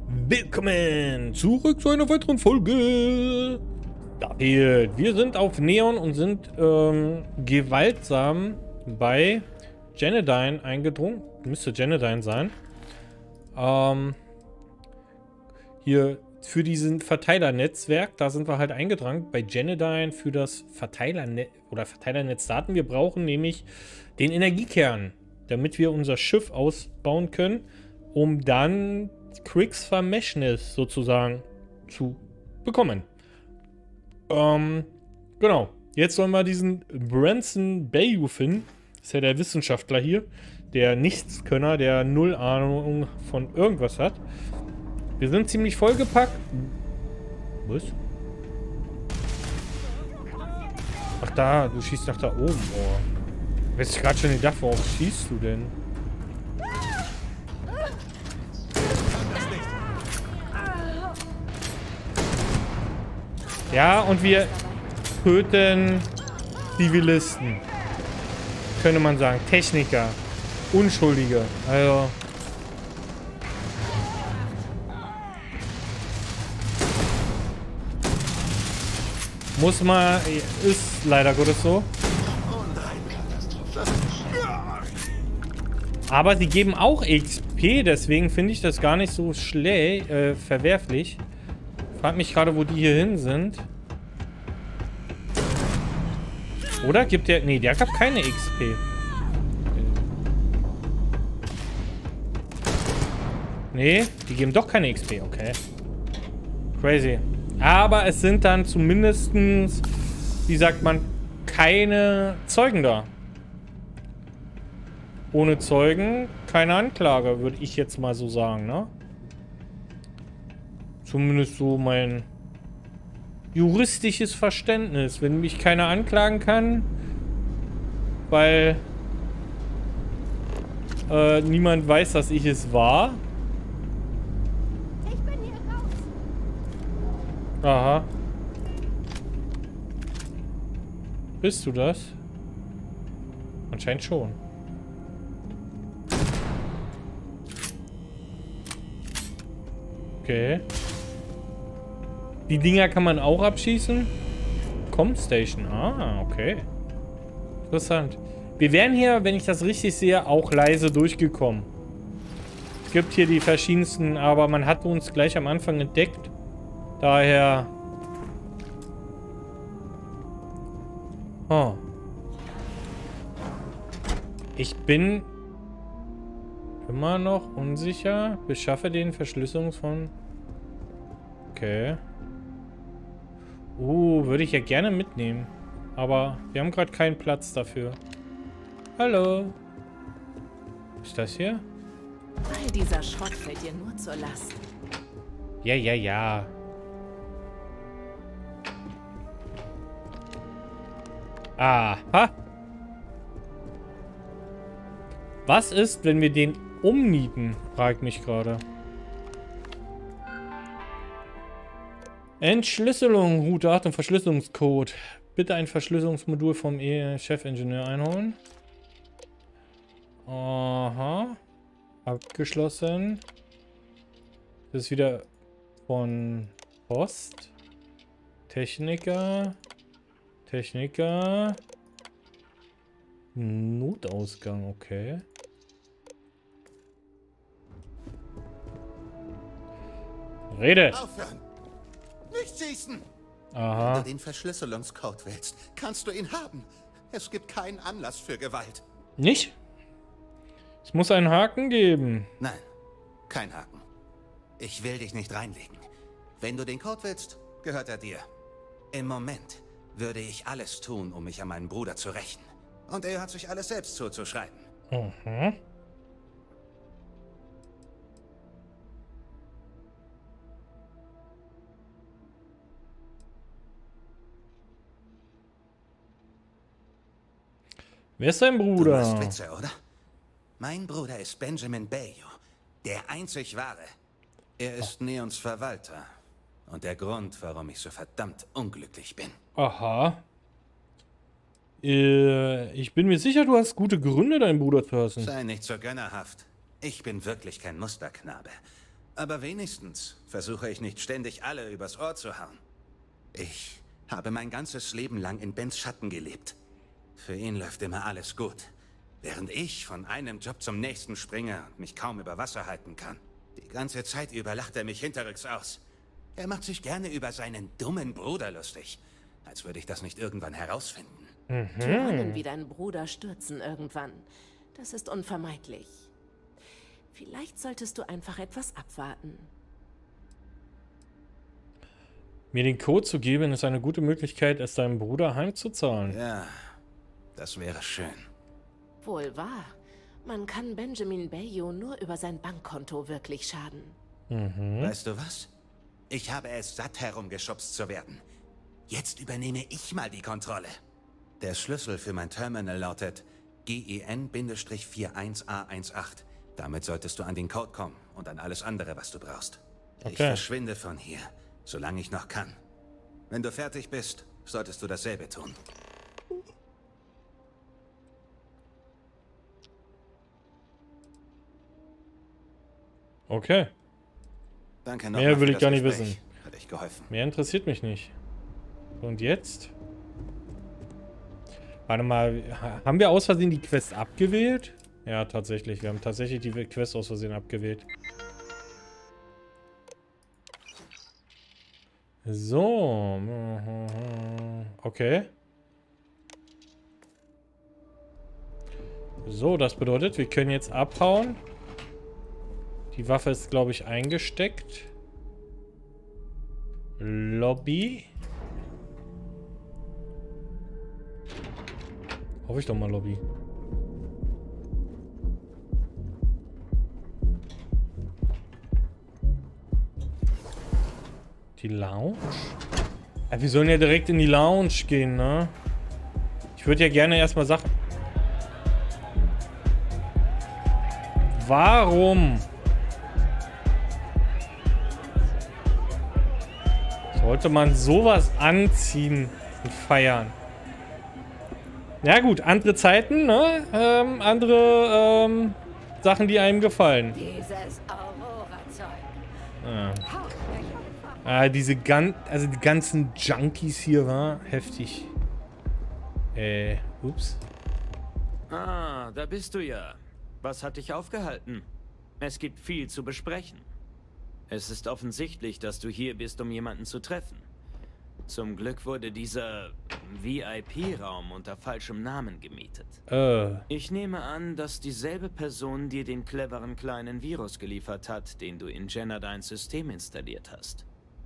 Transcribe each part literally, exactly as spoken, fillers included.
Willkommen zurück zu einer weiteren Folge. David, wir sind auf Neon und sind ähm, gewaltsam bei Genedyne eingedrungen. Müsste Genedyne sein. Ähm, hier für diesen Verteilernetzwerk, da sind wir halt eingedrungen bei Genedyne für das Verteilernetz oder Verteilernetz-Daten. Wir brauchen nämlich den Energiekern, damit wir unser Schiff ausbauen können, um dann Quicks Vermächtnis sozusagen zu bekommen. Ähm, genau. Jetzt sollen wir diesen Branson Bayou finden. Das ist ja der Wissenschaftler hier. Der Nichtskönner, der null Ahnung von irgendwas hat. Wir sind ziemlich vollgepackt. Was? Ach da, du schießt nach da oben. Oh. Jetzt gerade schon gedacht, worauf schießt du denn? Ja, und wir töten Zivilisten. Könnte man sagen. Techniker. Unschuldige. Also. Muss man. Ist leider Gottes so. Aber sie geben auch X P, deswegen finde ich das gar nicht so schlecht, äh, verwerflich. Frag mich gerade, wo die hier hin sind. Oder? Gibt der... Nee, der gab keine X P. Nee, die geben doch keine X P. Okay. Crazy. Aber es sind dann zumindest, wie sagt man, keine Zeugen da. Ohne Zeugen keine Anklage, würde ich jetzt mal so sagen, ne? Zumindest so mein juristisches Verständnis. Wenn mich keiner anklagen kann, weil äh, niemand weiß, dass ich es war. Ich bin hier raus. Aha. Bist du das? Anscheinend schon. Okay. Die Dinger kann man auch abschießen. Comstation. Ah, okay. Interessant. Wir wären hier, wenn ich das richtig sehe, auch leise durchgekommen. Es gibt hier die verschiedensten, aber man hat uns gleich am Anfang entdeckt. Daher... Oh. Ich bin immer noch unsicher. Beschaffe den Verschlüsselungs von... Okay. Uh, würde ich ja gerne mitnehmen. Aber wir haben gerade keinen Platz dafür. Hallo. Ist das hier? All dieser Schrott fällt dir nur zur Last. Ja, ja, ja. Aha. Was ist, wenn wir den umnieten? Fragt mich gerade. Entschlüsselung, Route acht und Verschlüsselungscode. Bitte ein Verschlüsselungsmodul vom Chefingenieur einholen. Aha. Abgeschlossen. Das ist wieder von Post. Techniker. Techniker. Notausgang, okay. Rede. Aufhören. Nicht schießen! Aha. Wenn du den Verschlüsselungscode willst, kannst du ihn haben. Es gibt keinen Anlass für Gewalt. Nicht? Es muss einen Haken geben. Nein, kein Haken. Ich will dich nicht reinlegen. Wenn du den Code willst, gehört er dir. Im Moment würde ich alles tun, um mich an meinen Bruder zu rächen. Und er hat sich alles selbst zuzuschreiben. Mhm. Wer ist dein Bruder? Du machst Witze, oder? Mein Bruder ist Benjamin Bayou, der einzig wahre. Er ist Neons Verwalter und der Grund, warum ich so verdammt unglücklich bin. Aha. Äh, ich bin mir sicher, du hast gute Gründe, deinen Bruder zu hassen. Sei nicht so gönnerhaft. Ich bin wirklich kein Musterknabe. Aber wenigstens versuche ich nicht ständig alle übers Ohr zu hauen. Ich habe mein ganzes Leben lang in Bens Schatten gelebt. Für ihn läuft immer alles gut. Während ich von einem Job zum nächsten springe und mich kaum über Wasser halten kann. Die ganze Zeit über lacht er mich hinterrücks aus. Er macht sich gerne über seinen dummen Bruder lustig. Als würde ich das nicht irgendwann herausfinden. Mhm. Tyrannen wie dein Bruder stürzen irgendwann. Das ist unvermeidlich. Vielleicht solltest du einfach etwas abwarten. Mir den Code zu geben, ist eine gute Möglichkeit, es deinem Bruder heimzuzahlen. Ja, das wäre schön. Wohl wahr. Man kann Benjamin Bayou nur über sein Bankkonto wirklich schaden. Mhm. Weißt du was? Ich habe es satt, herumgeschubst zu werden. Jetzt übernehme ich mal die Kontrolle. Der Schlüssel für mein Terminal lautet G E N vier eins A eins acht. Damit solltest du an den Code kommen und an alles andere, was du brauchst. Okay. Ich verschwinde von hier, solange ich noch kann. Wenn du fertig bist, solltest du dasselbe tun. Okay. Danke Mehr nochmal will für ich gar das nicht Gespräch. wissen. Hat echt geholfen. Mehr interessiert mich nicht. Und jetzt? Warte mal, ha- haben wir aus Versehen die Quest abgewählt? Ja, tatsächlich. Wir haben tatsächlich die Quest aus Versehen abgewählt. So. Okay. So, das bedeutet, wir können jetzt abhauen. Die Waffe ist, glaube ich, eingesteckt. Lobby. Hoffe ich doch mal Lobby. Die Lounge? Ja, wir sollen ja direkt in die Lounge gehen, ne? Ich würde ja gerne erstmal Sachen... Warum? Sollte man sowas anziehen und feiern? Ja gut, andere Zeiten, ne? Ähm, andere ähm, Sachen, die einem gefallen. Dieses Aurora-Zeug. Ja. Ah, diese gan also die ganzen Junkies hier, war heftig. Äh, ups. Ah, da bist du ja. Was hat dich aufgehalten? Es gibt viel zu besprechen. Es ist offensichtlich, dass du hier bist, um jemanden zu treffen. Zum Glück wurde dieser V I P-Raum unter falschem Namen gemietet. Äh. Ich nehme an, dass dieselbe Person dir den cleveren kleinen Virus geliefert hat, den du in Generdynes System installiert hast.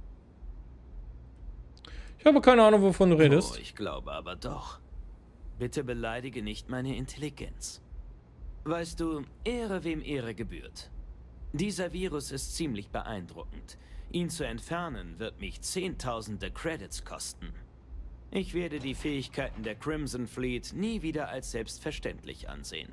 Ich habe keine Ahnung, wovon du redest. Oh, ich glaube aber doch. Bitte beleidige nicht meine Intelligenz. Weißt du, Ehre wem Ehre gebührt. Dieser Virus ist ziemlich beeindruckend. Ihn zu entfernen wird mich zehntausende Credits kosten. Ich werde die Fähigkeiten der Crimson Fleet nie wieder als selbstverständlich ansehen.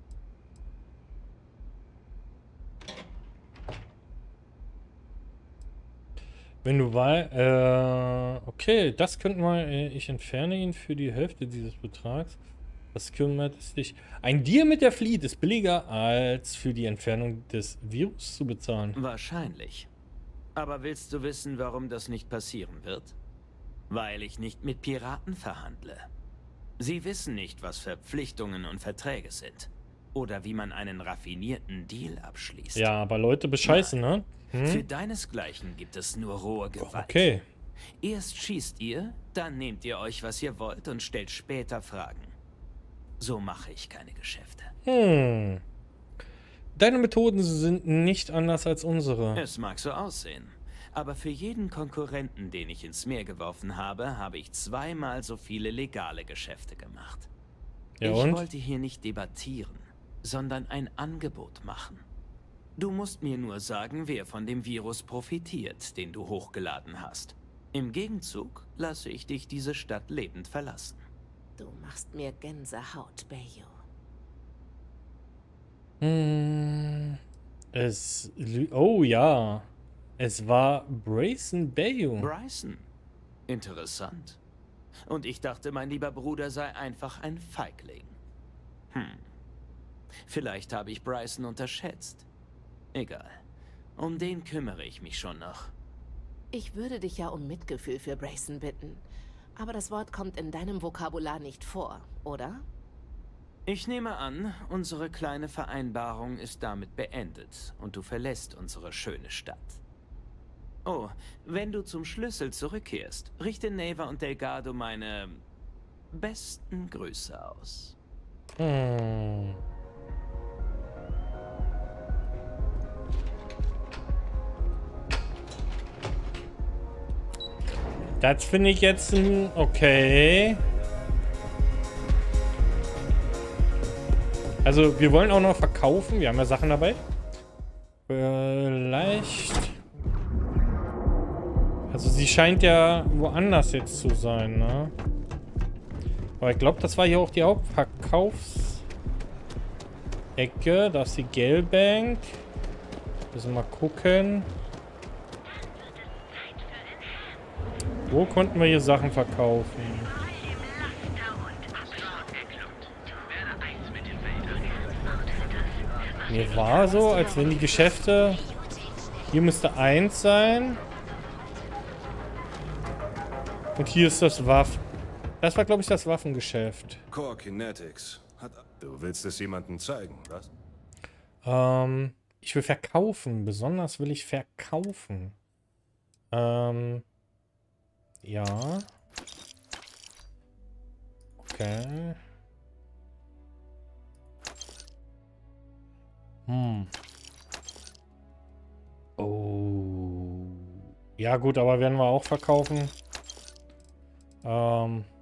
Wenn du weißt, äh, okay, das könnten wir, äh, ich entferne ihn für die Hälfte dieses Betrags. Was kümmert es dich? Ein Deal mit der Fleet ist billiger, als für die Entfernung des Virus zu bezahlen. Wahrscheinlich. Aber willst du wissen, warum das nicht passieren wird? Weil ich nicht mit Piraten verhandle. Sie wissen nicht, was Verpflichtungen und Verträge sind. Oder wie man einen raffinierten Deal abschließt. Ja, aber Leute bescheißen, ne? Hm? Für deinesgleichen gibt es nur rohe Gewalt. Okay. Erst schießt ihr, dann nehmt ihr euch, was ihr wollt und stellt später Fragen. So mache ich keine Geschäfte. Hm. Deine Methoden sind nicht anders als unsere. Es mag so aussehen. Aber für jeden Konkurrenten, den ich ins Meer geworfen habe, habe ich zweimal so viele legale Geschäfte gemacht. Ja, ich und? wollte hier nicht debattieren, sondern ein Angebot machen. Du musst mir nur sagen, wer von dem Virus profitiert, den du hochgeladen hast. Im Gegenzug lasse ich dich diese Stadt lebend verlassen. Du machst mir Gänsehaut, Bayou. Hm. Es... Oh ja. Es war Bryson Bayou. Bryson? Interessant. Und ich dachte, mein lieber Bruder sei einfach ein Feigling. Hm. Vielleicht habe ich Bryson unterschätzt. Egal. Um den kümmere ich mich schon noch. Ich würde dich ja um Mitgefühl für Brayson bitten. Aber das Wort kommt in deinem Vokabular nicht vor, oder? Ich nehme an, unsere kleine Vereinbarung ist damit beendet und du verlässt unsere schöne Stadt. Oh, wenn du zum Schlüssel zurückkehrst, richte Neva und Delgado meine besten Grüße aus. Hm. Das finde ich jetzt ein... Okay. Also, wir wollen auch noch verkaufen. Wir haben ja Sachen dabei. Vielleicht... Also, sie scheint ja woanders jetzt zu sein, ne? Aber ich glaube, das war hier auch die Hauptverkaufsecke. Da ist die Gelbank. Müssen wir mal gucken. Wo konnten wir hier Sachen verkaufen? Mir war so, als wenn die Geschäfte... Hier müsste eins sein. Und hier ist das Waffen. Das war, glaube ich, das Waffengeschäft. Core Kinetics. Hat, du willst es jemandem zeigen, was? Ähm, ich will verkaufen. Besonders will ich verkaufen. Ähm... Ja. Okay. Hm. Oh. Ja gut, aber werden wir auch verkaufen. Ähm.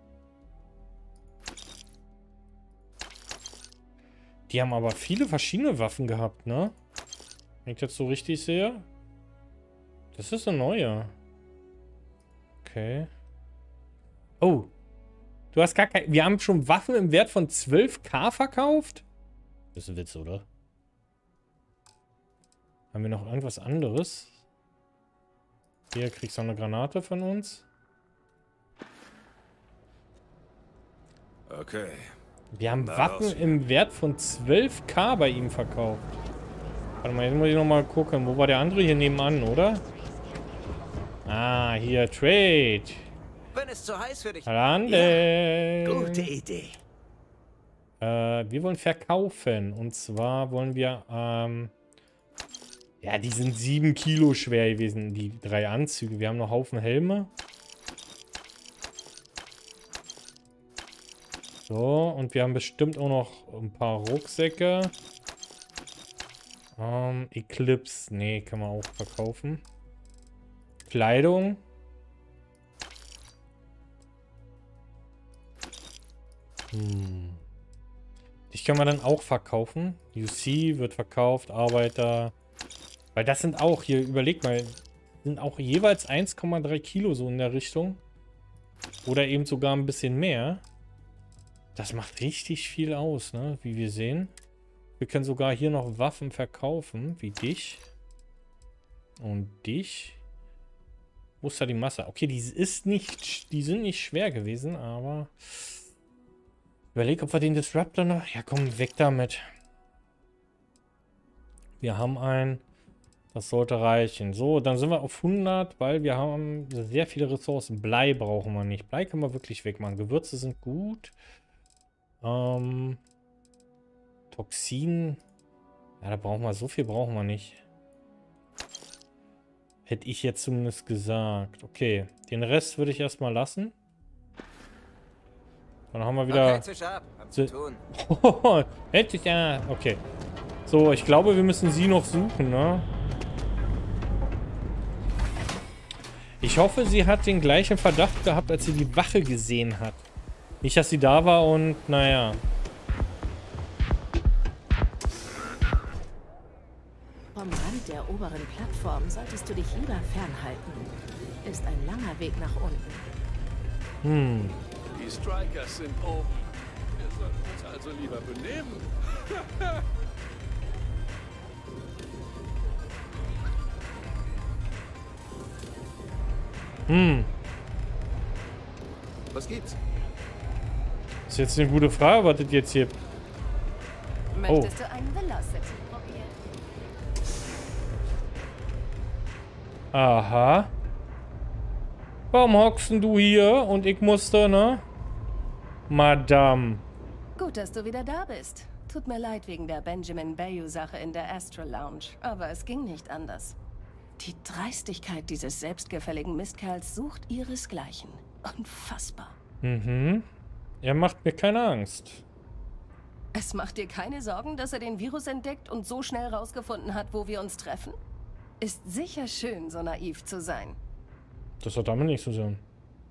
Die haben aber viele verschiedene Waffen gehabt, ne? Wenn ich das so richtig sehe. Das ist eine neue. Okay. Oh. Du hast gar kein... Wir haben schon Waffen im Wert von zwölftausend verkauft? Das ist ein Witz, oder? Haben wir noch irgendwas anderes? Hier kriegst du eine Granate von uns. Okay. Wir haben Na, Waffen raus. im Wert von zwölftausend bei ihm verkauft. Warte mal, jetzt muss ich noch mal gucken. Wo war der andere? Hier nebenan, oder? Ah, hier, Trade. Wenn es zu heiß für dich... Lande. Gute Idee. Äh, wir wollen verkaufen. Und zwar wollen wir, ähm... ja, die sind sieben Kilo schwer gewesen, die drei Anzüge. Wir haben noch Haufen Helme. So, und wir haben bestimmt auch noch ein paar Rucksäcke. Ähm, Eclipse. Nee, kann man auch verkaufen. Kleidung. Hm. Ich kann man dann auch verkaufen. U C wird verkauft, Arbeiter. Weil das sind auch, hier, überleg mal, sind auch jeweils eins Komma drei Kilo so in der Richtung. Oder eben sogar ein bisschen mehr. Das macht richtig viel aus, ne? Wie wir sehen. Wir können sogar hier noch Waffen verkaufen, wie dich. Und dich. Wo ist da die Masse? Okay, die ist nicht, die sind nicht schwer gewesen, aber... Überleg, ob wir den Disruptor noch... Ja, komm, weg damit. Wir haben einen... Das sollte reichen. So, dann sind wir auf hundert, weil wir haben sehr viele Ressourcen. Blei brauchen wir nicht. Blei können wir wirklich wegmachen. Gewürze sind gut. Ähm... Toxin... Ja, da brauchen wir... So viel brauchen wir nicht. Hätte ich jetzt zumindest gesagt. Okay, den Rest würde ich erstmal lassen. Dann haben wir wieder... Okay, ab. Hab zu tun. Oh, hätte ich ja... Okay. So, ich glaube, wir müssen sie noch suchen, ne? Ich hoffe, sie hat den gleichen Verdacht gehabt, als sie die Wache gesehen hat. Nicht, dass sie da war und... Naja... Vom Rand der oberen Plattform solltest du dich lieber fernhalten. Ist ein langer Weg nach unten. Hm. Die Strikers sind oben. Wir sollten uns also lieber benehmen. Hm. Was gibt's? Das ist jetzt eine gute Frage, was das jetzt hier... Möchtest du einen Velocity probieren? Aha. Warum hockst denn du hier und ich musste, ne? Madame. Gut, dass du wieder da bist. Tut mir leid wegen der Benjamin Bayou-Sache in der Astral Lounge, aber es ging nicht anders. Die Dreistigkeit dieses selbstgefälligen Mistkerls sucht ihresgleichen. Unfassbar. Mhm. Er macht mir keine Angst. Es macht dir keine Sorgen, dass er den Virus entdeckt und so schnell rausgefunden hat, wo wir uns treffen? Ist sicher schön, so naiv zu sein. Das hat damit nichts zu tun.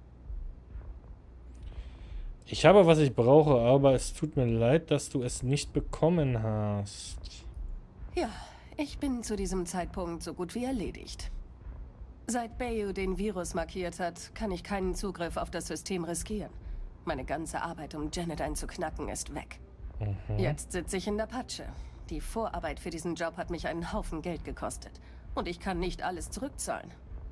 Ich habe, was ich brauche, aber es tut mir leid, dass du es nicht bekommen hast. Ja, ich bin zu diesem Zeitpunkt so gut wie erledigt. Seit Bayou den Virus markiert hat, kann ich keinen Zugriff auf das System riskieren. Meine ganze Arbeit, um Genedine zu knacken, ist weg. Mhm. Jetzt sitze ich in der Patsche. Die Vorarbeit für diesen Job hat mich einen Haufen Geld gekostet. Und ich kann nicht alles zurückzahlen.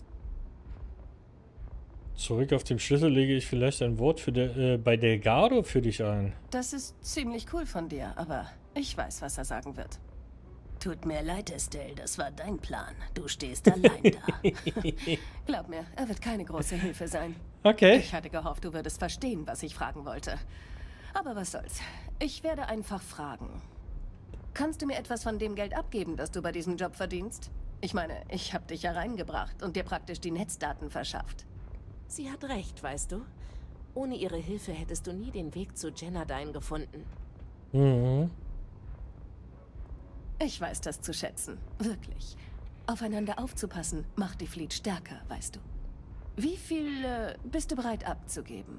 Zurück auf dem Schlüssel lege ich vielleicht ein Wort für de, äh, bei Delgado für dich ein. Das ist ziemlich cool von dir, aber ich weiß, was er sagen wird. Tut mir leid, Estelle, das war dein Plan. Du stehst allein da. Glaub mir, er wird keine große Hilfe sein. Okay. Ich hatte gehofft, du würdest verstehen, was ich fragen wollte. Aber was soll's. Ich werde einfach fragen. Kannst du mir etwas von dem Geld abgeben, das du bei diesem Job verdienst? Ich meine, ich habe dich ja reingebracht und dir praktisch die Netzdaten verschafft. Sie hat recht, weißt du? Ohne ihre Hilfe hättest du nie den Weg zu Genedine gefunden. Mhm. Ich weiß das zu schätzen. Wirklich. Aufeinander aufzupassen macht die Fleet stärker, weißt du. Wie viel äh, bist du bereit abzugeben?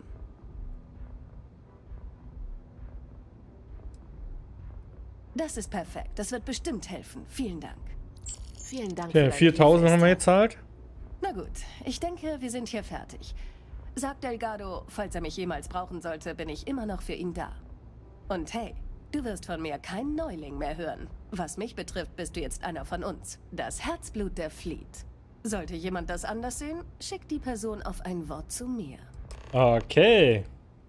Das ist perfekt. Das wird bestimmt helfen. Vielen Dank. Vielen Dank. Okay, viertausend haben wir gezahlt. Na gut, ich denke, wir sind hier fertig. Sag Delgado, falls er mich jemals brauchen sollte, bin ich immer noch für ihn da. Und hey, du wirst von mir keinen Neuling mehr hören. Was mich betrifft, bist du jetzt einer von uns. Das Herzblut der Fleet. Sollte jemand das anders sehen, schick die Person auf ein Wort zu mir. Okay.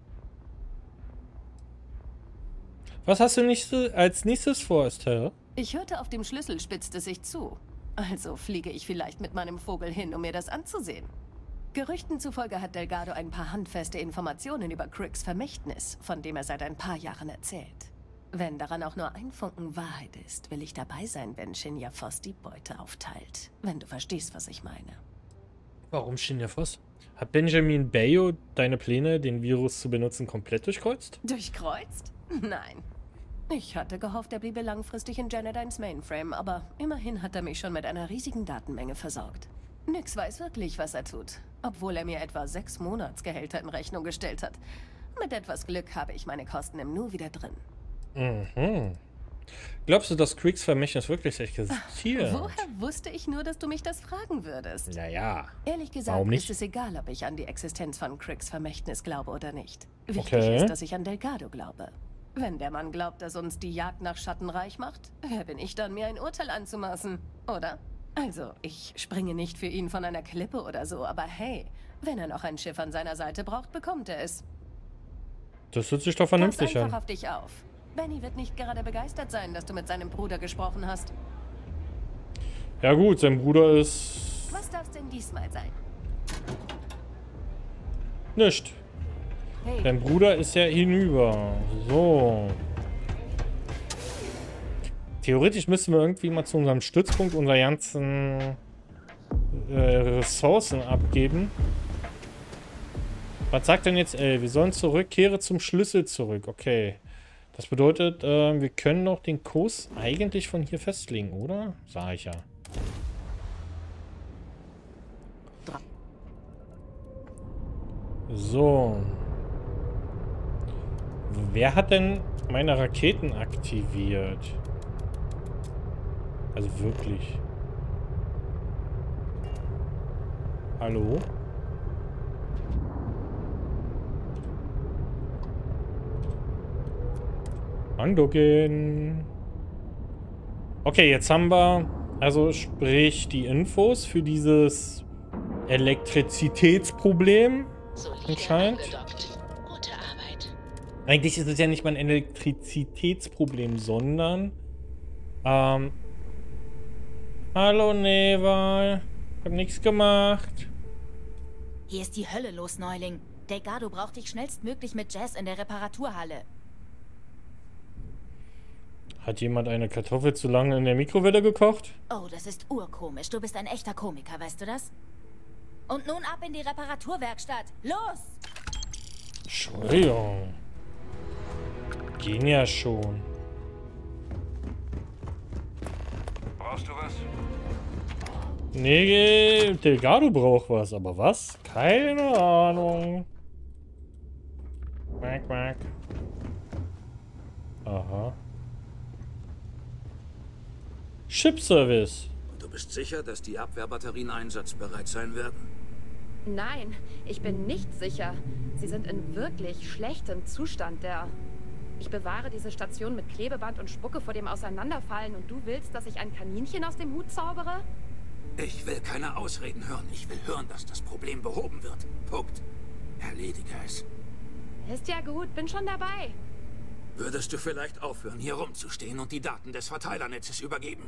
Was hast du nicht als nächstes vor, Estelle? Ich hörte, auf dem Schlüssel spitzt es sich zu. Also fliege ich vielleicht mit meinem Vogel hin, um mir das anzusehen. Gerüchten zufolge hat Delgado ein paar handfeste Informationen über Cricks Vermächtnis, von dem er seit ein paar Jahren erzählt. Wenn daran auch nur ein Funken Wahrheit ist, will ich dabei sein, wenn Shinya Foss die Beute aufteilt. Wenn du verstehst, was ich meine. Warum Shinya Foss? Hat Benjamin Bayou deine Pläne, den Virus zu benutzen, komplett durchkreuzt? Durchkreuzt? Nein. Ich hatte gehofft, er bliebe langfristig in Genedines Mainframe, aber immerhin hat er mich schon mit einer riesigen Datenmenge versorgt. Nix weiß wirklich, was er tut, obwohl er mir etwa sechs Monatsgehälter in Rechnung gestellt hat. Mit etwas Glück habe ich meine Kosten im Nu wieder drin. Mhm. Glaubst du, dass Cricks Vermächtnis wirklich existiert? Woher wusste ich nur, dass du mich das fragen würdest? Naja. Ehrlich gesagt Warum nicht? ist es egal, ob ich an die Existenz von Cricks Vermächtnis glaube oder nicht. Wichtig Okay. ist, dass ich an Delgado glaube. Wenn der Mann glaubt, dass uns die Jagd nach Schatten reich macht, wer bin ich dann, mir ein Urteil anzumaßen, oder? Also, ich springe nicht für ihn von einer Klippe oder so, aber hey, wenn er noch ein Schiff an seiner Seite braucht, bekommt er es. Das hört sich doch Pass vernünftig einfach an. auf dich auf. Benny wird nicht gerade begeistert sein, dass du mit seinem Bruder gesprochen hast. Ja gut, sein Bruder ist... Was darf's denn diesmal sein? Nicht. Hey, Dein Bruder ist ja hinüber. So. Theoretisch müssen wir irgendwie mal zu unserem Stützpunkt unsere ganzen äh, Ressourcen abgeben. Was sagt denn jetzt L? Wir sollen zurück, kehre zum Schlüssel zurück. Okay. Das bedeutet, äh, wir können noch den Kurs eigentlich von hier festlegen, oder? Sag ich ja. So. Wer hat denn meine Raketen aktiviert? Also wirklich. Hallo? Andocken. Okay, jetzt haben wir also sprich die Infos für dieses Elektrizitätsproblem anscheinend. Gute Arbeit. Eigentlich ist es ja nicht mal ein Elektrizitätsproblem, sondern ähm, hallo Neva. Hab nichts gemacht. Hier ist die Hölle los, Neuling. Delgado braucht dich schnellstmöglich mit Jazz in der Reparaturhalle. Hat jemand eine Kartoffel zu lange in der Mikrowelle gekocht? Oh, das ist urkomisch. Du bist ein echter Komiker, weißt du das? Und nun ab in die Reparaturwerkstatt. Los! Entschuldigung. Gehen ja schon. Brauchst du was? Nee, Delgado braucht was. Aber was? Keine Ahnung. Quack, quack. Aha. Chip-Service. Und du bist sicher, dass die Abwehrbatterien einsatzbereit sein werden? Nein, ich bin nicht sicher. Sie sind in wirklich schlechtem Zustand, der... Ich bewahre diese Station mit Klebeband und Spucke vor dem Auseinanderfallen und du willst, dass ich ein Kaninchen aus dem Hut zaubere? Ich will keine Ausreden hören. Ich will hören, dass das Problem behoben wird. Punkt. Erledige es. Ist ja gut, bin schon dabei. Würdest du vielleicht aufhören, hier rumzustehen und die Daten des Verteilernetzes übergeben?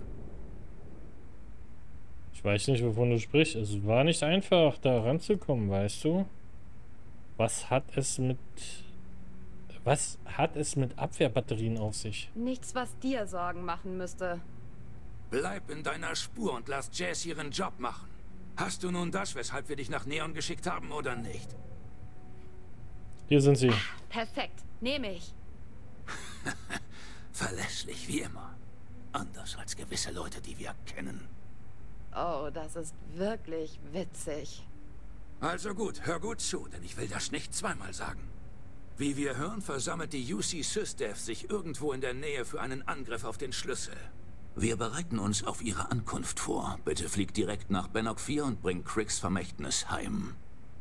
Ich weiß nicht, wovon du sprichst. Es war nicht einfach, da ranzukommen, weißt du? Was hat es mit... Was hat es mit Abwehrbatterien auf sich? Nichts, was dir Sorgen machen müsste. Bleib in deiner Spur und lass Jazz ihren Job machen. Hast du nun das, weshalb wir dich nach Neon geschickt haben, oder nicht? Hier sind sie. Perfekt, nehme ich. Verlässlich wie immer. Anders als gewisse Leute, die wir kennen. Oh, das ist wirklich witzig. Also gut, hör gut zu, denn ich will das nicht zweimal sagen. Wie wir hören, versammelt die U C SysDev sich irgendwo in der Nähe für einen Angriff auf den Schlüssel. Wir bereiten uns auf ihre Ankunft vor. Bitte flieg direkt nach Bannock vier und bring Cricks Vermächtnis heim.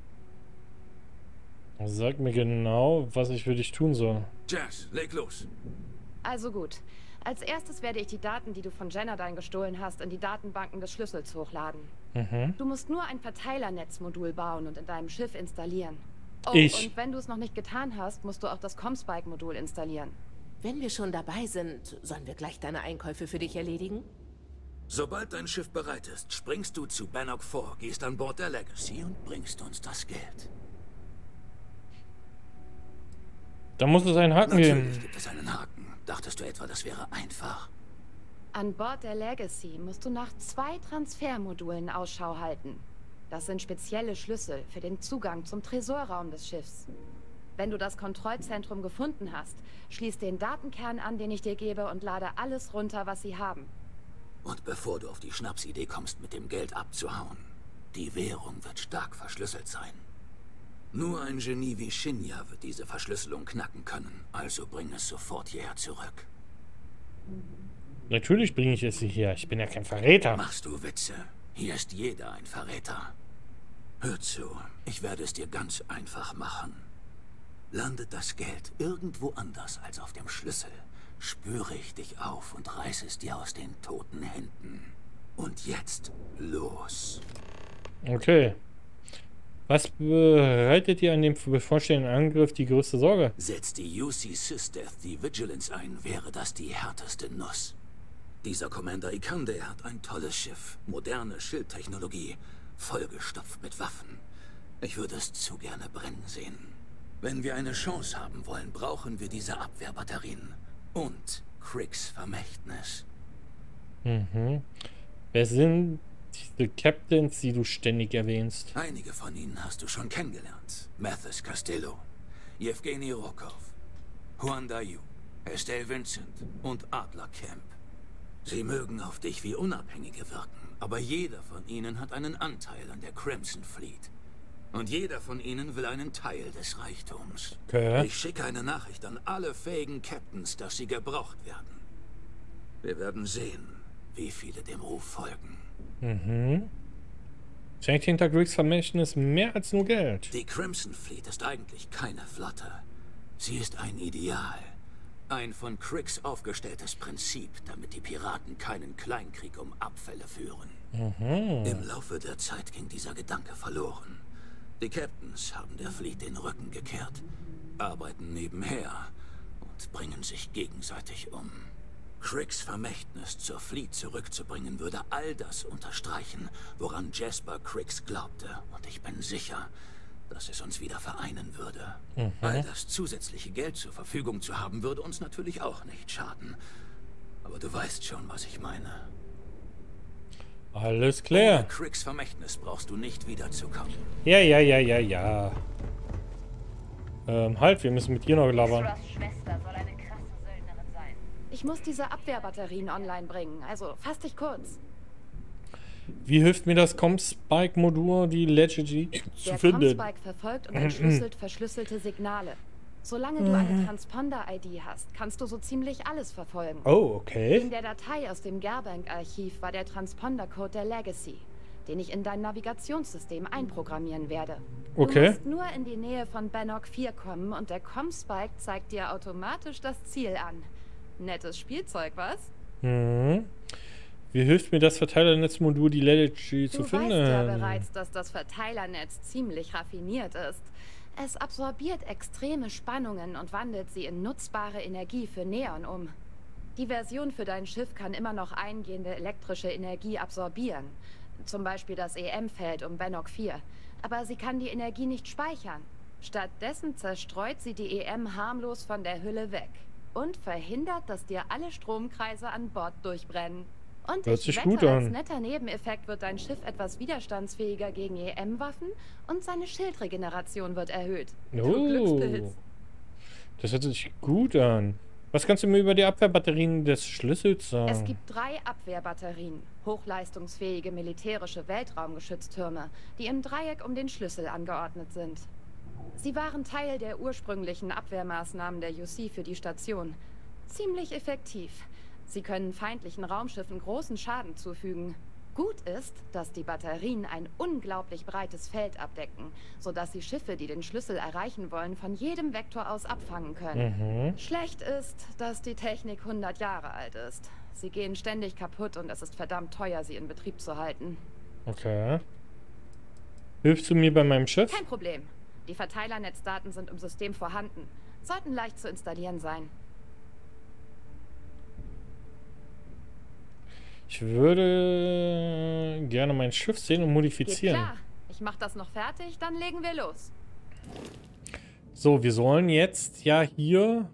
Sag mir genau, was ich für dich tun soll. Jazz, leg los. Also gut. Als erstes werde ich die Daten, die du von Generdyne gestohlen hast, in die Datenbanken des Schlüssels hochladen. Mhm. Du musst nur ein Verteilernetzmodul bauen und in deinem Schiff installieren. Oh, Ich. und wenn du es noch nicht getan hast, musst du auch das Comspike-Modul installieren. Wenn wir schon dabei sind, sollen wir gleich deine Einkäufe für dich erledigen? Sobald dein Schiff bereit ist, springst du zu Bannock vier, gehst an Bord der Legacy und bringst uns das Geld. Da muss es einen Haken Natürlich geben. gibt es einen Haken. Dachtest du etwa, das wäre einfach? An Bord der Legacy musst du nach zwei Transfermodulen Ausschau halten. Das sind spezielle Schlüssel für den Zugang zum Tresorraum des Schiffs. Wenn du das Kontrollzentrum gefunden hast, schließ den Datenkern an, den ich dir gebe, und lade alles runter, was sie haben. Und bevor du auf die Schnapsidee kommst, mit dem Geld abzuhauen, die Währung wird stark verschlüsselt sein. Nur ein Genie wie Shinya wird diese Verschlüsselung knacken können, also bring es sofort hierher zurück. Natürlich bringe ich es hierher. Ich bin ja kein Verräter. Machst du Witze? Hier ist jeder ein Verräter. Hör zu, ich werde es dir ganz einfach machen. Landet das Geld irgendwo anders als auf dem Schlüssel, spüre ich dich auf und reiße es dir aus den toten Händen. Und jetzt los. Okay. Was bereitet dir an dem bevorstehenden Angriff die größte Sorge? Setzt die U C SysDev die Vigilance ein, wäre das die härteste Nuss. Dieser Commander Ikande hat ein tolles Schiff, moderne Schildtechnologie, vollgestopft mit Waffen. Ich würde es zu gerne brennen sehen. Wenn wir eine Chance haben wollen, brauchen wir diese Abwehrbatterien. Und Cricks Vermächtnis. Mhm. Wer sind diese Captains, die du ständig erwähnst? Einige von ihnen hast du schon kennengelernt. Mathis Costello, Yevgeny Rokov, Juan Dayu, Estelle Vincent und Adler Camp. Sie mögen auf dich wie Unabhängige wirken, aber jeder von ihnen hat einen Anteil an der Crimson Fleet. Und jeder von ihnen will einen Teil des Reichtums. Okay. Ich schicke eine Nachricht an alle fähigen Captains, dass sie gebraucht werden. Wir werden sehen, wie viele dem Ruf folgen. Mhm. Schenkt hinter Cricks Vermächtnis mehr als nur Geld. Die Crimson Fleet ist eigentlich keine Flotte. Sie ist ein Ideal. Ein von Cricks aufgestelltes Prinzip, damit die Piraten keinen Kleinkrieg um Abfälle führen. Mhm. Im Laufe der Zeit ging dieser Gedanke verloren. Die Captains haben der Fleet den Rücken gekehrt, arbeiten nebenher und bringen sich gegenseitig um. Cricks Vermächtnis zur Fleet zurückzubringen, würde all das unterstreichen, woran Jasper Cricks glaubte. Und ich bin sicher, dass es uns wieder vereinen würde. Mhm. All das zusätzliche Geld zur Verfügung zu haben, würde uns natürlich auch nicht schaden. Aber du weißt schon, was ich meine. Alles klar. Ohne Cricks Vermächtnis brauchst du nicht wiederzukommen. Ja, ja, ja, ja, ja. Ähm, halt, wir müssen mit dir noch labern. Schwester soll eine krasse Söldnerin sein. Ich muss diese Abwehrbatterien online bringen, also fass dich kurz. Wie hilft mir das Comspike-Modul, die Legacy zu finden? Der Comspike verfolgt und entschlüsselt verschlüsselte Signale. Solange du eine Transponder-I D hast, kannst du so ziemlich alles verfolgen. Oh, okay. In der Datei aus dem Gerbank-Archiv war der Transponder-Code der Legacy, den ich in dein Navigationssystem einprogrammieren werde. Okay. Du musst nur in die Nähe von Bannock vier kommen und der Comspike zeigt dir automatisch das Ziel an. Nettes Spielzeug, was? Mhm. Wie hilft mir das Verteilernetzmodul, die Legacy zu finden? Du weißt ja bereits, dass das Verteilernetz ziemlich raffiniert ist. Es absorbiert extreme Spannungen und wandelt sie in nutzbare Energie für Neon um. Die Version für dein Schiff kann immer noch eingehende elektrische Energie absorbieren. Zum Beispiel das E M-Feld um Bannock vier. Aber sie kann die Energie nicht speichern. Stattdessen zerstreut sie die E M harmlos von der Hülle weg. Und verhindert, dass dir alle Stromkreise an Bord durchbrennen. Und Hört ich sich wette, gut als an. netter Nebeneffekt wird dein Schiff etwas widerstandsfähiger gegen E M-Waffen und seine Schildregeneration wird erhöht. Du Oh, Glückspilz. das hört sich gut an. Was kannst du mir über die Abwehrbatterien des Schlüssels sagen? Es gibt drei Abwehrbatterien, hochleistungsfähige militärische Weltraumgeschütztürme, die im Dreieck um den Schlüssel angeordnet sind. Sie waren Teil der ursprünglichen Abwehrmaßnahmen der U C für die Station. Ziemlich effektiv. Sie können feindlichen Raumschiffen großen Schaden zufügen. Gut ist, dass die Batterien ein unglaublich breites Feld abdecken, sodass sie Schiffe, die den Schlüssel erreichen wollen, von jedem Vektor aus abfangen können. Mhm. Schlecht ist, dass die Technik hundert Jahre alt ist. Sie gehen ständig kaputt und es ist verdammt teuer, sie in Betrieb zu halten. Okay. Hilfst du mir bei meinem Schiff? Kein Problem. Die Verteilernetzdaten sind im System vorhanden. Sollten leicht zu installieren sein. Ich würde gerne mein Schiff sehen und Geht modifizieren. klar. Ich mach das noch fertig, dann legen wir los. So, wir sollen jetzt ja hier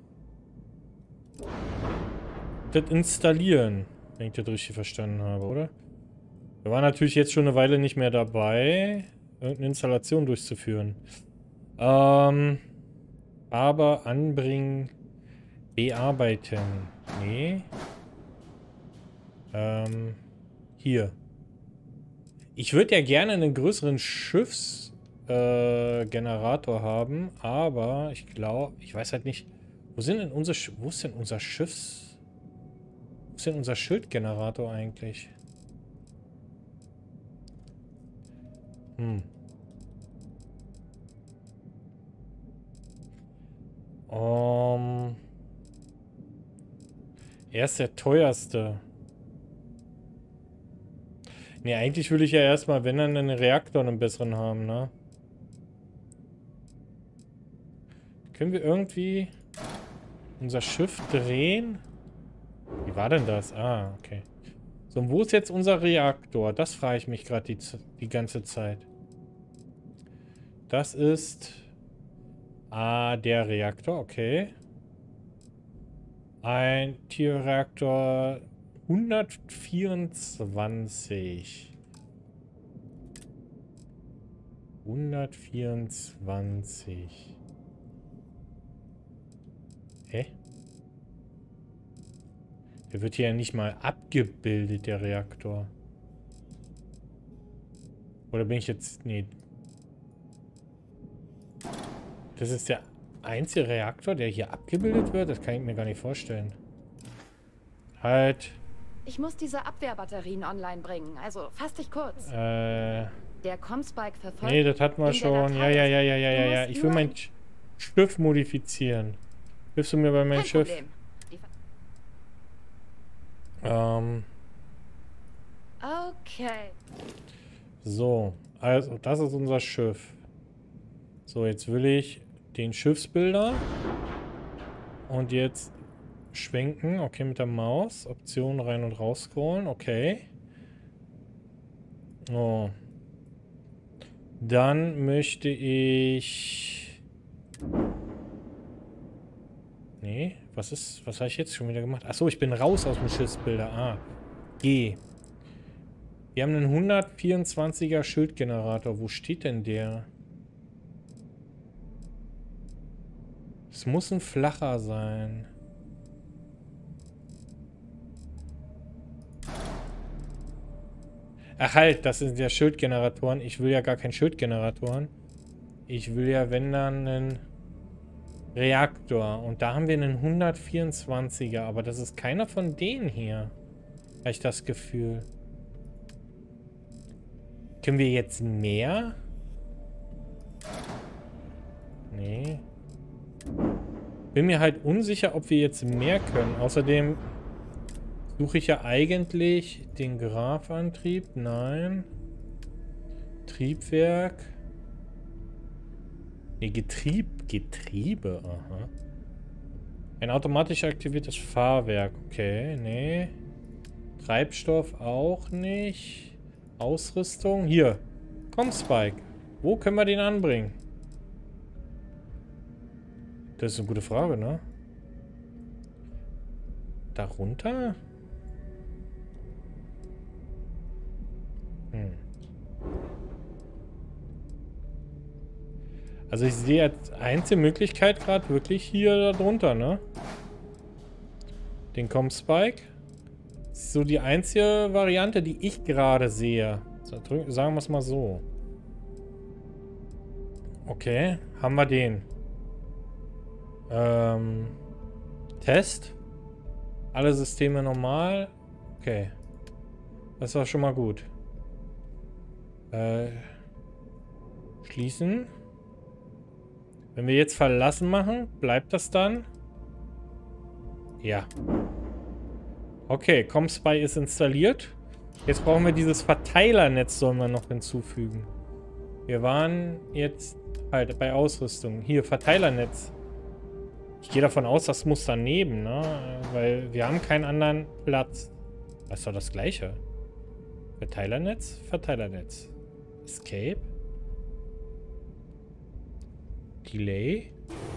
das installieren, wenn ich das richtig verstanden habe, oder? Wir waren natürlich jetzt schon eine Weile nicht mehr dabei, irgendeine Installation durchzuführen. Ähm, aber anbringen, bearbeiten. Nee. Ähm, hier. Ich würde ja gerne einen größeren Schiffsgenerator äh, Generator haben, aber ich glaube, ich weiß halt nicht, wo sind denn unser, Sch wo ist denn unser Schiffs, wo ist denn unser Schildgenerator eigentlich? Hm. Um, er ist der teuerste. Ne, eigentlich würde ich ja erstmal, wenn dann einen Reaktor einen besseren haben, ne? Können wir irgendwie unser Schiff drehen? Wie war denn das? Ah, okay. So, und wo ist jetzt unser Reaktor? Das frage ich mich gerade die, die ganze Zeit. Das ist... Ah, der Reaktor, okay. Ein Tierreaktor... hundertvierundzwanzig. hundertvierundzwanzig. Hä? Der wird hier ja nicht mal abgebildet, der Reaktor. Oder bin ich jetzt... Nee. Das ist der einzige Reaktor, der hier abgebildet wird? Das kann ich mir gar nicht vorstellen. Halt... Ich muss diese Abwehrbatterien online bringen, also fass dich kurz. Äh... Der Comspike verfolgt... Nee, das hatten wir schon. Ja, ja, ja, ja, ja, ja, ja. Ich will mein Schiff modifizieren. Hilfst du mir bei meinem Kein Schiff? Problem. Die Ähm... Okay. So, also das ist unser Schiff. So, jetzt will ich den Schiffsbilder und jetzt schwenken. Okay, mit der Maus. Optionen rein und raus scrollen. Okay. Oh. Dann möchte ich... Nee, was ist... Was habe ich jetzt schon wieder gemacht? Achso, ich bin raus aus dem Schiffsbilder. Ah. G. Wir haben einen hundertvierundzwanziger Schildgenerator. Wo steht denn der? Es muss ein flacher sein. Ach halt, das sind ja Schildgeneratoren. Ich will ja gar keinen Schildgeneratoren. Ich will ja, wenn dann, einen Reaktor. Und da haben wir einen hundertvierundzwanziger. Aber das ist keiner von denen hier. Habe ich das Gefühl. Können wir jetzt mehr? Nee. Bin mir halt unsicher, ob wir jetzt mehr können. Außerdem suche ich ja eigentlich den Graphantrieb. Nein. Triebwerk. Nee, Getrieb. Getriebe. Aha. Ein automatisch aktiviertes Fahrwerk. Okay, nee. Treibstoff auch nicht. Ausrüstung. Hier. Komm, Spike. Wo können wir den anbringen? Das ist eine gute Frage, ne? Darunter? Hm. Also ich sehe als einzige Möglichkeit gerade wirklich hier darunter, ne? Den Comspike. Das ist so die einzige Variante, die ich gerade sehe. So, drück, sagen wir es mal so. Okay, haben wir den. Ähm, Test. Alle Systeme normal. Okay. Das war schon mal gut. Äh, schließen. Wenn wir jetzt verlassen machen, bleibt das dann? Ja. Okay, Comspy ist installiert. Jetzt brauchen wir dieses Verteilernetz, sollen wir noch hinzufügen. Wir waren jetzt halt bei Ausrüstung. Hier, Verteilernetz. Ich gehe davon aus, das muss daneben, ne? Weil wir haben keinen anderen Platz. Das ist doch das Gleiche. Verteilernetz, Verteilernetz. Escape. Delay.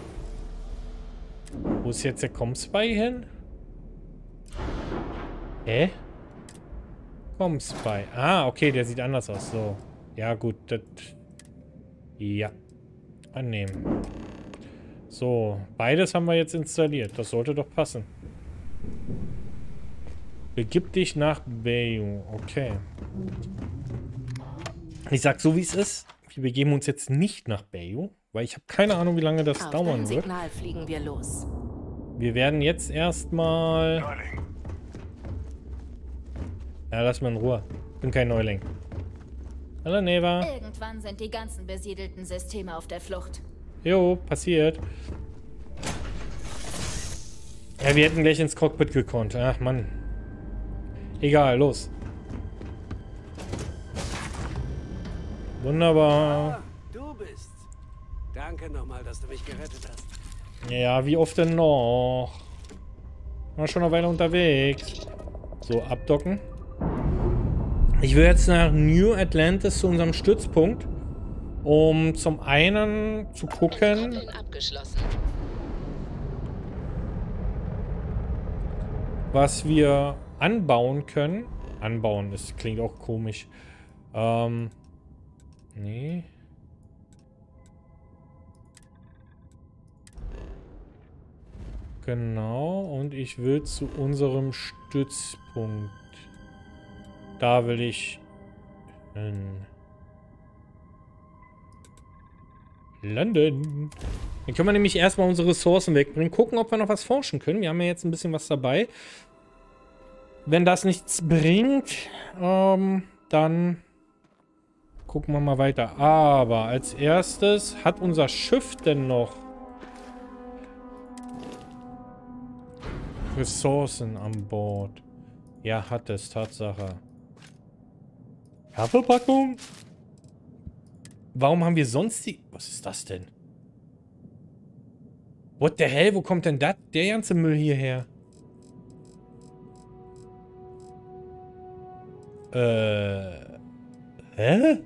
Wo ist jetzt der Comspy hin? Hä? Comspy. Ah, okay, der sieht anders aus. So. Ja, gut. Das ja. Annehmen. So, beides haben wir jetzt installiert. Das sollte doch passen. Begib dich nach Bayou. Okay. Ich sag so, wie es ist. Wir begeben uns jetzt nicht nach Bayou, weil ich habe keine Ahnung, wie lange das Auf dauern dein wird. Signal fliegen wir los. Wir werden jetzt erstmal... Ja, lass mal in Ruhe. Bin kein Neuling. Hallo, Neva. Irgendwann sind die ganzen besiedelten Systeme auf der Flucht. Jo, passiert. Ja, wir hätten gleich ins Cockpit gekonnt. Ach, Mann. Egal, los. Wunderbar. Ah, du bist. Danke nochmal, dass du mich gerettet hast. Ja, wie oft denn noch? War schon eine Weile unterwegs. So, abdocken. Ich will jetzt nach New Atlantis zu unserem Stützpunkt, um zum einen zu gucken, was wir anbauen können. Anbauen, das klingt auch komisch. Ähm, nee. Genau, und ich will zu unserem Stützpunkt. Da will ich hin. Landen. Dann können wir nämlich erstmal unsere Ressourcen wegbringen. Gucken, ob wir noch was forschen können. Wir haben ja jetzt ein bisschen was dabei. Wenn das nichts bringt, ähm, dann gucken wir mal weiter. Aber als erstes hat unser Schiff denn noch Ressourcen an Bord. Ja, hat es, Tatsache. Kaffeepackung? Warum haben wir sonst die... Was ist das denn? What the hell? Wo kommt denn das? Der ganze Müll hierher? Äh. Hä?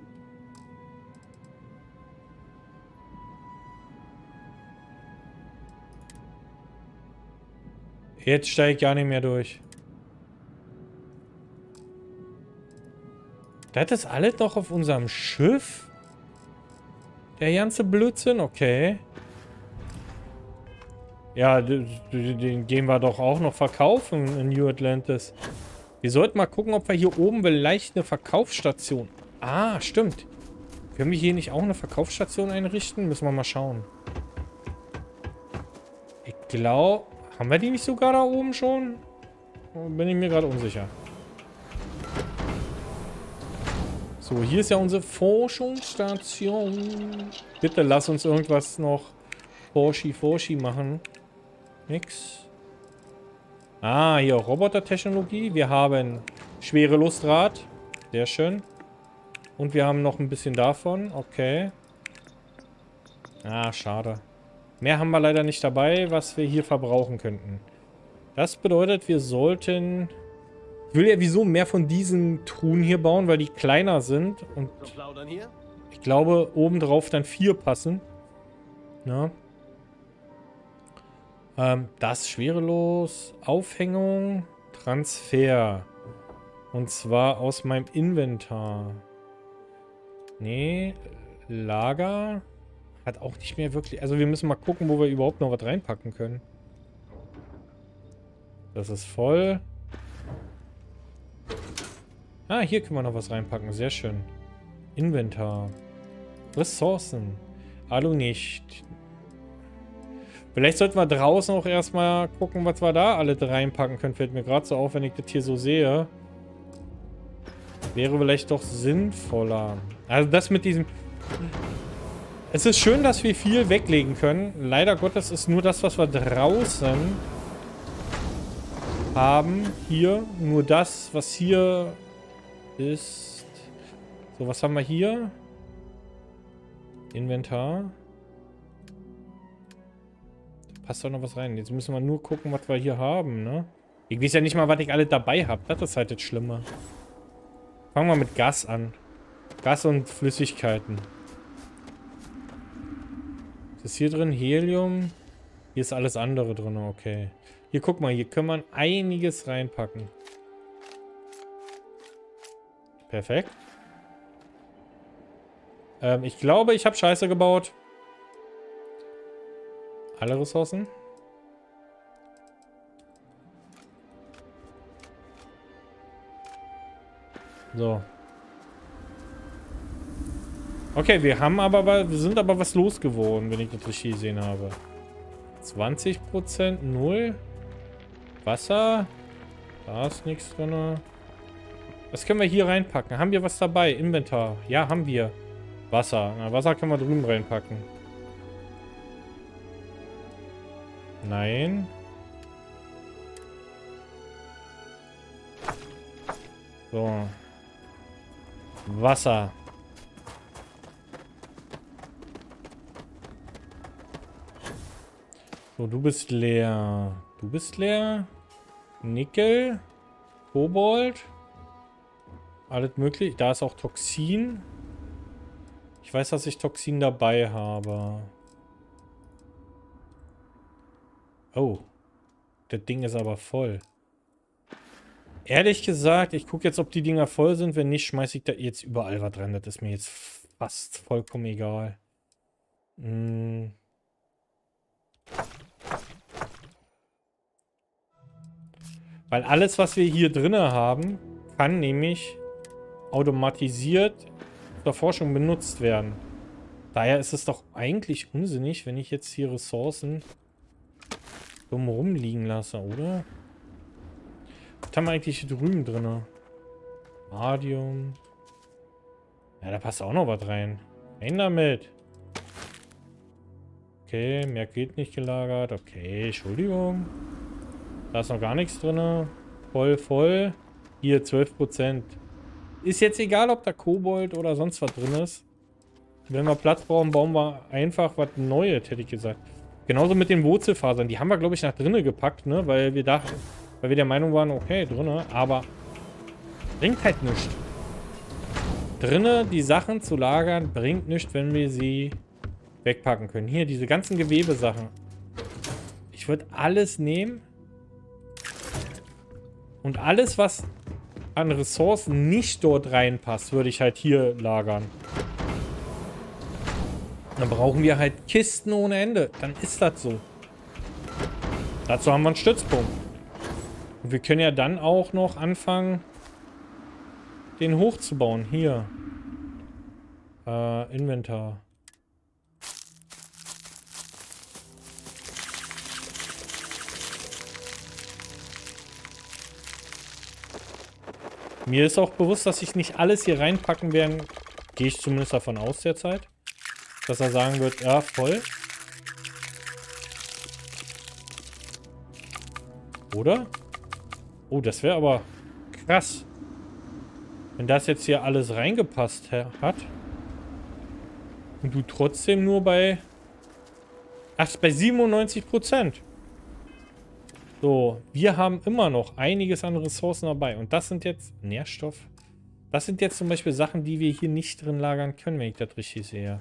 Jetzt steige ich gar nicht mehr durch. Das ist alles noch auf unserem Schiff? Der ganze Blödsinn? Okay. Ja, den gehen wir doch auch noch verkaufen in New Atlantis. Wir sollten mal gucken, ob wir hier oben vielleicht eine Verkaufsstation... Ah, stimmt. Können wir hier nicht auch eine Verkaufsstation einrichten? Müssen wir mal schauen. Ich glaube... Haben wir die nicht sogar da oben schon? Bin ich mir gerade unsicher. So, hier ist ja unsere Forschungsstation. Bitte lass uns irgendwas noch Forschi, Forschi machen. Nix. Ah, hier Robotertechnologie. Wir haben Schwerelustrad. Sehr schön. Und wir haben noch ein bisschen davon. Okay. Ah, schade. Mehr haben wir leider nicht dabei, was wir hier verbrauchen könnten. Das bedeutet, wir sollten... Ich will ja wieso mehr von diesen Truhen hier bauen, weil die kleiner sind. Und ich glaube, obendrauf dann vier passen. Ja. Ähm, das schwerelos. Aufhängung. Transfer. Und zwar aus meinem Inventar. Nee. Lager. Hat auch nicht mehr wirklich... Also wir müssen mal gucken, wo wir überhaupt noch was reinpacken können. Das ist voll. Ah, hier können wir noch was reinpacken. Sehr schön. Inventar. Ressourcen. Alu nicht. Vielleicht sollten wir draußen auch erstmal gucken, was wir da alle reinpacken können. Fällt mir gerade so auf, wenn ich das hier so sehe. Wäre vielleicht doch sinnvoller. Also das mit diesem... Es ist schön, dass wir viel weglegen können. Leider Gottes ist nur das, was wir draußen haben. Hier. Nur das, was hier ist. So, was haben wir hier? Inventar. Da passt doch noch was rein. Jetzt müssen wir nur gucken, was wir hier haben, ne? Ich weiß ja nicht mal, was ich alle dabei habe. Das ist halt das Schlimme. Fangen wir mit Gas an. Gas und Flüssigkeiten. Ist hier drin Helium? Hier ist alles andere drin, okay. Hier, guck mal, hier können wir einiges reinpacken. Perfekt. Ähm, ich glaube, ich habe Scheiße gebaut. Alle Ressourcen. So. Okay, wir haben aber, wir sind aber was losgeworden, wenn ich das richtig gesehen habe. zwanzig Prozent, null. Wasser. Da ist nichts drin. Was können wir hier reinpacken? Haben wir was dabei? Inventar. Ja, haben wir. Wasser. Na, Wasser können wir drüben reinpacken. Nein. So. Wasser. So, du bist leer. Du bist leer. Nickel. Kobold. Alles möglich. Da ist auch Toxin. Ich weiß, dass ich Toxin dabei habe. Oh. Das Ding ist aber voll. Ehrlich gesagt, ich gucke jetzt, ob die Dinger voll sind. Wenn nicht, schmeiße ich da jetzt überall was dran. Das ist mir jetzt fast vollkommen egal. Hm. Weil alles, was wir hier drin haben, kann nämlich automatisiert zur Forschung benutzt werden. Daher ist es doch eigentlich unsinnig, wenn ich jetzt hier Ressourcen dumm rumliegen lasse, oder? Was haben wir eigentlich hier drüben drin? Radium. Ja, da passt auch noch was rein. Rein damit. Okay, mehr geht nicht gelagert. Okay, Entschuldigung. Da ist noch gar nichts drin. Voll, voll. Hier, zwölf Prozent. Ist jetzt egal, ob da Kobold oder sonst was drin ist. Wenn wir Platz brauchen, bauen wir einfach was Neues, hätte ich gesagt. Genauso mit den Wurzelfasern. Die haben wir, glaube ich, nach drinnen gepackt, ne? Weil wir da, weil wir der Meinung waren, okay, drinnen. Aber Bringt halt nichts. Drinne die Sachen zu lagern, bringt nichts, wenn wir sie wegpacken können. Hier, diese ganzen Gewebesachen. Ich würde alles nehmen. Und alles, was an Ressourcen nicht dort reinpasst, würde ich halt hier lagern. Dann brauchen wir halt Kisten ohne Ende. Dann ist das so. Dazu haben wir einen Stützpunkt. Und wir können ja dann auch noch anfangen, den hochzubauen. Hier. Äh, Inventar. Mir ist auch bewusst, dass ich nicht alles hier reinpacken werde. Gehe ich zumindest davon aus derzeit. Dass er sagen wird, ja, voll. Oder? Oh, das wäre aber krass. Wenn das jetzt hier alles reingepasst hat. Und du trotzdem nur bei... Ach, bei siebenundneunzig Prozent. So, wir haben immer noch einiges an Ressourcen dabei. Und das sind jetzt Nährstoff. Das sind jetzt zum Beispiel Sachen, die wir hier nicht drin lagern können, wenn ich das richtig sehe.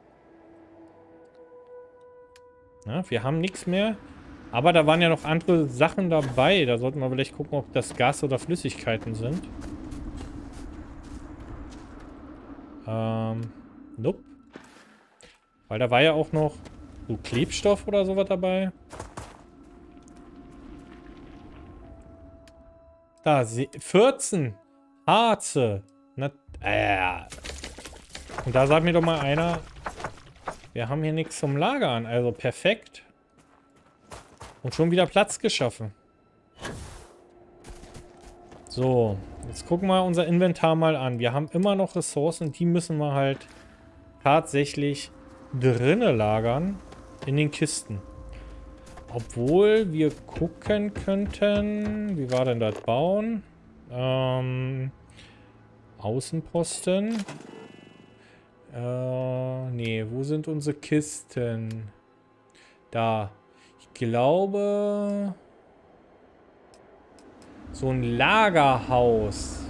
Ja, wir haben nichts mehr. Aber da waren ja noch andere Sachen dabei. Da sollten wir vielleicht gucken, ob das Gas oder Flüssigkeiten sind. Ähm, nope. Weil da war ja auch noch so Klebstoff oder sowas dabei. Da, vierzehn. Harze. Na, äh. Und da sagt mir doch mal einer, wir haben hier nichts zum Lagern. Also perfekt. Und schon wieder Platz geschaffen. So, jetzt gucken wir unser Inventar mal an. Wir haben immer noch Ressourcen, die müssen wir halt tatsächlich drinnen lagern. In den Kisten. Obwohl wir gucken könnten... Wie war denn das Bauen? Ähm... Außenposten. Äh... Nee, wo sind unsere Kisten? Da. Ich glaube... So ein Lagerhaus.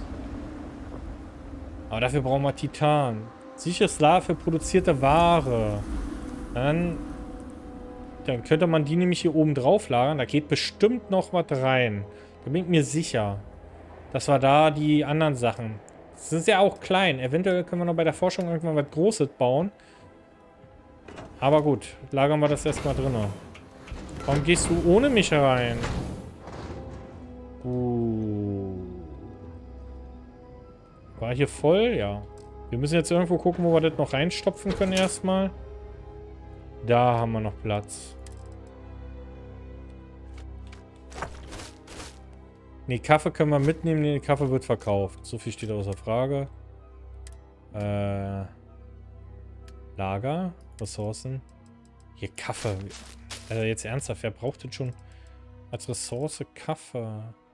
Aber dafür brauchen wir Titan. Sicheres Lager für produzierte Ware. Dann... Dann könnte man die nämlich hier oben drauf lagern. Da geht bestimmt noch was rein. Da bin ich mir sicher. Das war da die anderen Sachen. Das sind ja auch klein. Eventuell können wir noch bei der Forschung irgendwann was Großes bauen. Aber gut, lagern wir das erstmal drin. Warum gehst du ohne mich rein? Uh. War hier voll? Ja. Wir müssen jetzt irgendwo gucken, wo wir das noch reinstopfen können erstmal. Da haben wir noch Platz. Ne, Kaffee können wir mitnehmen. Ne, Kaffee wird verkauft. So viel steht außer Frage. Äh, Lager. Ressourcen. Hier Kaffee. Also jetzt ernsthaft, wer braucht denn schon als Ressource Kaffee?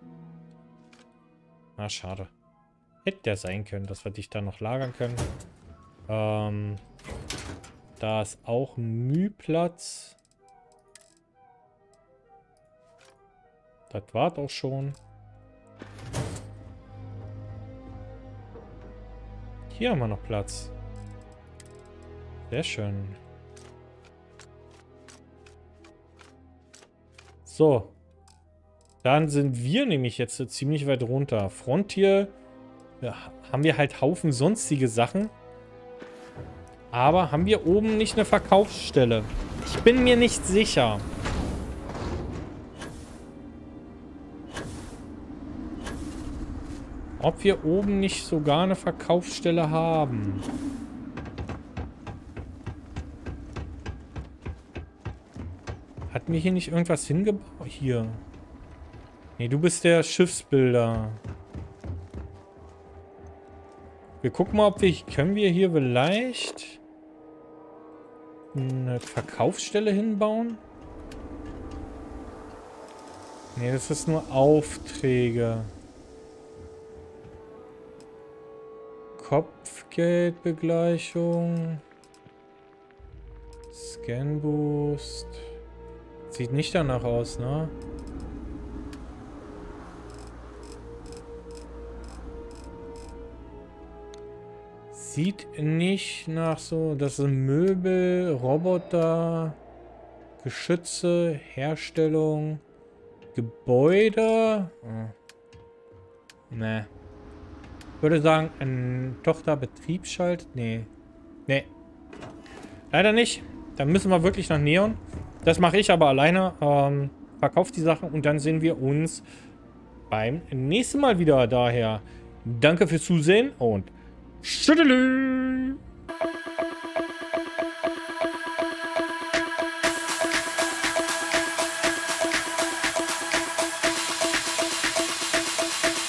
Na, schade. Hätte der sein können, dass wir dich da noch lagern können. Ähm... Da ist auch Mühplatz. Das war doch schon. Hier haben wir noch Platz. Sehr schön. So. Dann sind wir nämlich jetzt ziemlich weit runter. Frontier. Ja, haben wir halt Haufen sonstige Sachen. Aber haben wir oben nicht eine Verkaufsstelle? Ich bin mir nicht sicher. Ob wir oben nicht sogar eine Verkaufsstelle haben. Hat mir hier nicht irgendwas hingebaut? Hier. Nee, du bist der Schiffsbilder. Wir gucken mal, ob wir... Können wir hier vielleicht eine Verkaufsstelle hinbauen? Nee, das ist nur Aufträge. Kopfgeldbegleichung. Scanboost. Sieht nicht danach aus, ne? sieht nicht nach so... Das sind Möbel, Roboter, Geschütze, Herstellung, Gebäude. Oh. Ne. Ich würde sagen, ein Tochterbetriebsschalt. Nee. Nee. Leider nicht. Dann müssen wir wirklich nach Neon. Das mache ich aber alleine. Ähm, verkaufe die Sachen und dann sehen wir uns beim nächsten Mal wieder. Daher danke fürs Zusehen und tschüss.